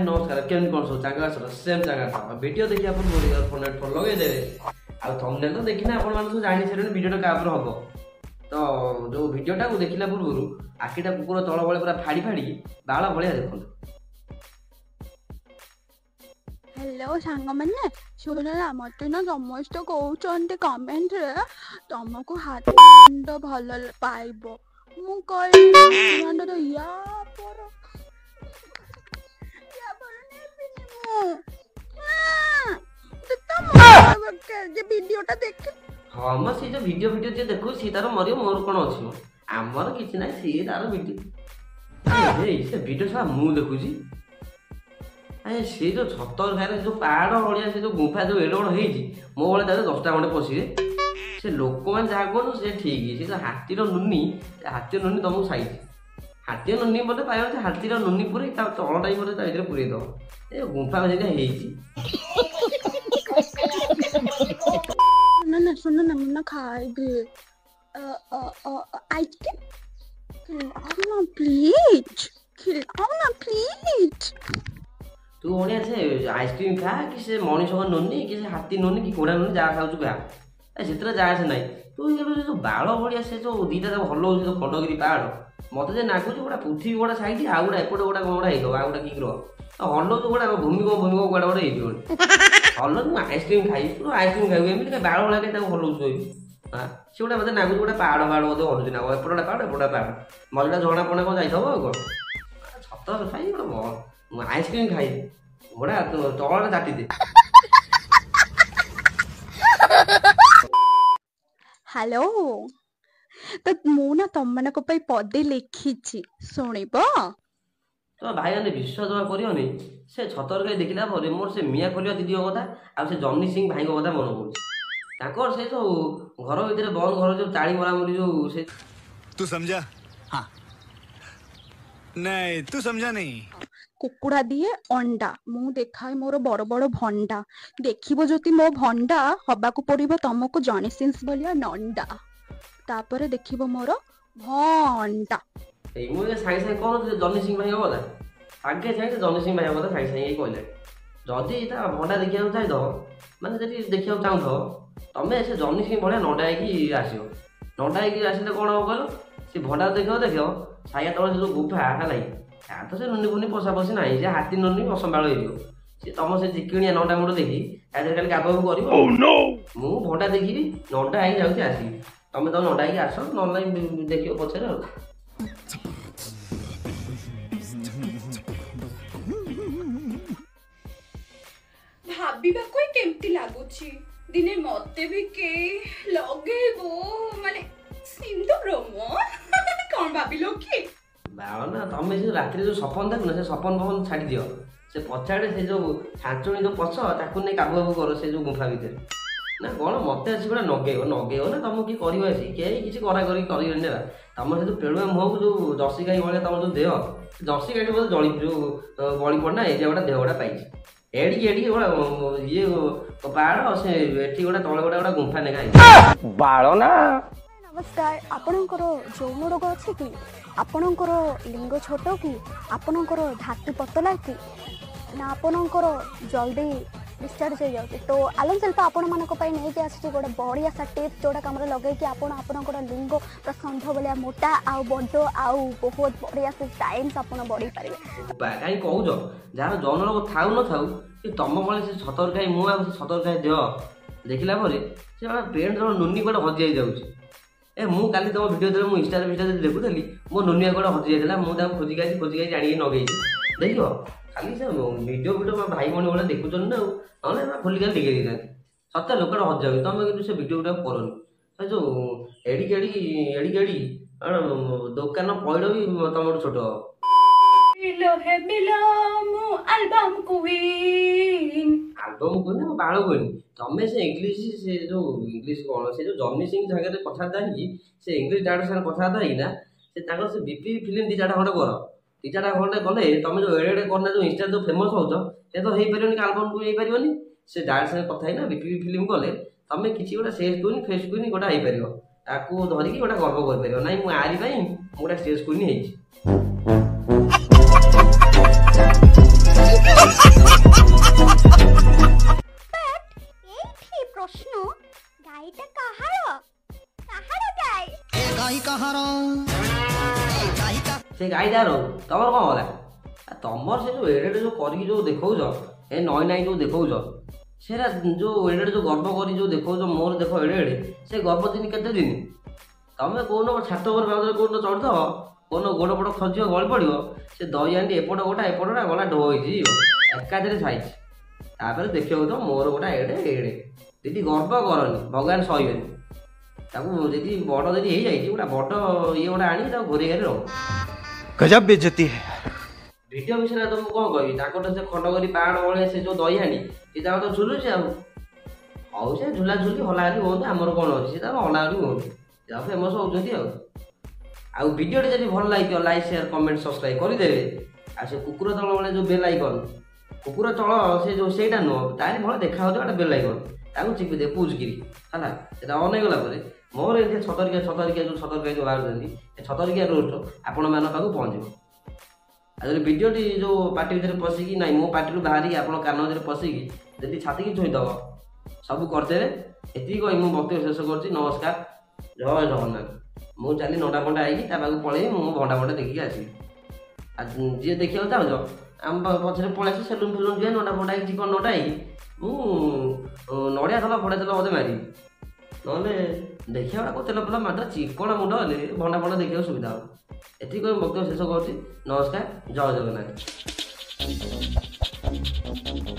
नमस्कार केमती कौन सब चांगा सेम चांगा वीडियो देखिए आप फोन हेडफोन लगे आ थंबनेल तो देखिना आपण माने सब जानि सेरे वीडियोटा कापर हबो तो जो वीडियोटा को देखिला पूर्व आखिटा कुकुर तळ बळे पूरा फाड़ी फाड़ी बाळ भलिया देखन। हेलो सांग मैंने शुणला मत ना समस्त कहते कमेंट रे तुमको हाथी मुंड भल पाइब मु कहंड तो या पर वीडियोटा देख हाँ मैं से जो वीडियो जे देखो सी तार मरियो मोर कोन अछि हमर किछि नै सी तार वीडियो ए से वीडियो सा मु देखुजी अरे से जो छतर घारे जो पहाड़ भलिया से जो गुफा जो एड बड़ हेजी मो बळे तारे 10टा खंडे पसिरे से लोक मान जा कोन से ठीक से जो हाथी रो नुनी तुमको साइज हाथी नुनी बोले पायो से हाथी रो नुनी पुरे ता तळटा ही बोले ता इधर पुरे दो ए गुफा जेका हेजी ना सुन ना मुन्ना खाई भी आइसक्रीम खिलाओ ना प्लीज तू ओडिया से आइसक्रीम खा कि से मनीष को नुनी कि से हाथी नुनी कि कोड़ा नुनी जा खाऊ खा ए सेतरा जा से नाही तू ये जो बाळ भलिया से जो दीटा जो भलो हो जो खंडगिरी पहाड़ मते जे नागु जो गोटा पृथ्वी गोटा साइड आ गोटा एपटे गोटा गोड़ा हेलो आ गोटा की करो हल्लो जो गोटा भूमि को गोड़ा गोड़ा हेबी हल्लो तू आइसक्रीम खाई तू आइसक्रीम खाई एमती बाळ भलिया के ताको हल्लो सोई हां से गोटा मते नागु गोटा पहाड़ मते हल्लो ना एपटे पहाड़ एपटे पहाड़ मजटा झणा पणा को जाइथबो को छतर खाई गोटा आइसक्रीम खाई गोड़ा तळा दाटी दे। हेलो तो मु ना तुम मन को पदे लिखी शुणब तो भाई मैंने विश्वास करनी से छतर गाई देखला मोर से मिया खोलिया दीदी कथा आ से जमनी सिंह भाई कथा मन पड़े से जो घर भीतर बंद घर जो चाली मरामरी जो से तू समझा हाँ नहीं तू समझा नहीं कुकुड़ा दिए अंडा मु देखाए मोर बड़ बड़ भंडा देखिबो जति मो भंडा हबा को पड़िबो तुमको जॉनी सिंस भलिया नंडा तापरे देखिबो मोर भंडा ए मु साइ साइ कोन जॉनी सिंह भाई कथा आगे साइ जॉनी सिंह भाई कथा साइ साइ कहले जदी ता भंडा देखिया चाहि दो माने जदी देखिया चाहू थो तमे से जॉनी सिंह भलिया नंडा की आसियो नंडा की आसिले कोन हो गलो से भंडा देखियो साया तळे जो गुफा हलाई तो से नुनी बुनी पशा पशी ना से हाथी नुनी असंभाल हो सी तुम से चिकिणिया नंडा मुंड देखी खाली गाबू कर मु भंडा देखी नंडा आई जाऊँगी आसि तुम तो नंडा ही आस ना देख पचर भाबिबा कोई केमती लागुची दिने मते भी के लगेबो माने सिंदूर मो कोन भाबिलो की बाळ ना तुम जो रात्रि जो सपन देखु ना से सपन फपन छाड़ी दियो से पछाड़े से जो छांचुणी जो पछ ताकू नहीं काबू काबू करो से जो गुफा भीतर ना कौन मत आसी गोटा नगेब ना तुमको किए कर कहीं किसी करा करी ना तुम से जो पेड़ुआ मुह को जो जर्सी गाई भाई तुम जो देह जर्सी गाई बोलते जली जो बड़ी पड़ना ये गोटा देह गोटा पाई एड़ी एड़ी गोटा ये पहाड़ से एटी गोटा तले गोटा गोटा गुंफा नेगा बाळ ना। नमस्कार आपणकर यौन रोग अच्छी कि आपणकर लिंग छोट कि आपणकर धातु पतला कि ना आपणकर जल्दी डिस्चार्ज हो जाए तो आलम सेल्फ आपण मानक नहीं आसी गोटे बढ़िया सा टिप्स जोटा कम लगे कि आपणकर लिंग पूरा संध भाया मोटा आउ बड़ आउ बहुत बढ़िया से टाइम्स आप बढ़ी पारे कहीं कौच जार जौन रोग था न था कि तुम भाई से छतर खाई मुझे छतर खाई देह देखला से पेंट नुनी गोटे हजि जाऊँगी ए मु काली तुम वीडियो दे मु इंस्टा देखुली मो नुनिया गोटे हजि जाइला मुझे खोजिक जाणी नगे देख खाली से वीडियो भाई भाई भाई देखुन ना ना खोलिक देखे देता सत्य लोक हजि जाऊँगी तुम कि से वीडियो गुटा करनी जो एड़ी दुकान पैड़ भी तुम छोट एल्बम क्वीन बाल क्वीन तमें से इंग्लीश से जो इंग्लीश कौन से जो जॉनी सिंह जगह कथा से इंग्लीश डाक्टर साथ कथा ना से बीपी फिल्म दी चार खंडे कर दी चार खंडे कले तुम जो एड़े करना जो इंस्टा जो फेमस हो तो हो पारे आलबम को हो पारे से डाक्टर साथ कथा ना बीपी फिल्म कले तुम किसी गोटे सेज क्वीन फेस क्वीन गोटा हो पार धरिकी गोटे गर्व कर ना मुझे आरी गोटे स्टेज क्वीन ଏଇଠି ପ୍ରଶ୍ନ ଗାଈଟା କାହାର ଗାଈ ସେ ଗାଈଟାର ତମର କଣ ହେଲା? ତମର ସେ ଯୋଉ ଏଡେଟେ ଯୋଉ କରିକି ଯୋଉ ଦେଖଉଛ ଏ ନଈ ନାଇଁ ଯୋଉ ଦେଖଉଛ ସେଟା ଯୋଉ ଏଡେଟେ ଯୋଉ ଗର୍ବ କରି ଯୋଉ ଦେଖଉଛ ମୋର ଦେଖ ଏଡେ ସେ ଗର୍ବ ଦିନ କେତେ ଦିନ? ତମେ କୋଉନ ଛାତ ଉପରେ ବାଉଁଶରେ କୋଉନ ଚଢିଦବ କୋଉନ ଗୋଡ ପଟ ଖସିବ ଗଳି ପଡିବ ସେ ଦହି ହାଣ୍ଡି ଏପଟ ଗୋଟା ଗଲା ଢୋ ହେଇଯିବ ଏକାଥରେ ସାଇଜ। ତାପରେ ଦେଖିବାକୁ ତ ମୋର ଗୋଟା ଏଡେ ଦିଦି ଗର୍ବ କରନି ଭଗବାନ ସହିବେନି। ତାକୁ ଯଦି ବଡ ଯଦି ହେଇଯାଇଛି ଗୋଟା ବଡ ଇଏ ଗୋଟା ଆଣି ତାକୁ ଘୋରେଇଗାରେ ରହ। गजब बेइज्जती है। ଭିଡ଼ିଓ ବିଷୟରେ ତ ମୁଁ କଣ କହିବି? ତାଙ୍କଠୁ ସେ ଖଣ୍ଡଗିରି ପାହାଡ଼ ଭଳିଆ ସେ ଯୋଉ ଦହି ହାଣ୍ଡି ସେ ତାଙ୍କ ତ ଝୁଲୁଛି ଆଉ ହଉ ସେ ଝୁଲାଝୁଲି ହଲାହଲି ହୁଅନ୍ତୁ ଆମର କଣ ଅଛି ସେ ତାଙ୍କ ହଲାହଲି ହୁଅନ୍ତୁ ଯାହା ଫେମସ୍ ହଉଛନ୍ତି ଆଉ ଭିଡ଼ିଓଟି ଯଦି ଭଲ ଲାଗିବ ଲାଇକ୍ ସେୟାର କମେଣ୍ଟ ସବସ୍କ୍ରାଇବ୍ କରିଦେବେ। ଆଉ ସେ କୁକୁର ତଳ ଭଳିଆ ଯୋଉ ବେଲ୍ ଆଇକନ୍ କୁକୁର ତଳ ସେ ଯୋଉ ସେଇଟା ନୁହଁ ତାରି ଭଳିଆ ଦେଖାଯାଉଛି ଗୋଟେ ବେଲ୍ ଆଇକନ୍ ତାକୁ ଚିପି ଦେ ପୁଜକିରି ହେଲା। ସେଟା ଅନ୍ ହେଇଗଲା ପରେ ମୋର ଏଠି ଛତରିକା ଯୋଉ ବାହାରୁଛନ୍ତି ଏ ଛତରିକା ରୋଷ୍ଟ ଆପଣମାନଙ୍କ ପାଖକୁ ପହଞ୍ଚିବ। ଆଉ ଯଦି ଭିଡ଼ିଓଟି ଯୋଉ ପାଟି ଭିତରେ ପଶିକି ନାହିଁ ମୋ ପାଟିରୁ ବାହାରିକି ଆପଣ କାନ ଭିତରେ ପଶିକି ଯଦି ଛାତିକି ଛୁଇଁଦବ ସବୁ କରିଦେବେ। ଏତିକି କହି ମୁଁ ବକ୍ତବ୍ୟ ଶେଷ କରୁଛି। ନମସ୍କାର, ଜୟ ଜଗନ୍ନାଥ। ମୁଁ ଚାଲି ନଣ୍ଡା ଫଣ୍ଡା ହେଇକି ତା ପାଖକୁ ପଳେଇବି। ମୁଁ ଭଣ୍ଡା ଫଣ୍ଡା ଦେଖିକି ଆସିବି। ଆଉ ଯିଏ ଦେଖିବାକୁ ଚାହୁଁଛ ଆମ ପଛରେ ପଳେଇ ଆସି ସେଲୁନ୍ ଫେଲୁନ୍ ଯିବେ ନଣ୍ଡା ଫଣ୍ଡା ହେଇକି ଚିକଣ ନଣ୍ଡା ହେଇକି ମୁଁ ନଡ଼ିଆ ତେଲ ଫଡ଼ା ତେଲ ମୋତେ ମାରିବି। ନହେଲେ ଦେଖିବା ଗୁଡ଼ା ତେଲ ଫେଲ ମାତ୍ର ଚିକଣ ମୁଣ୍ଡ ହେଲେ ଭଣ୍ଡା ଫଣ୍ଡା ଦେଖିବାକୁ ସୁବିଧା ହେବ। ଏତିକି କହି ବକ୍ତବ୍ୟ ଶେଷ କରୁଛି। ନମସ୍କାର, ଜୟ ଜଗନ୍ନାଥ।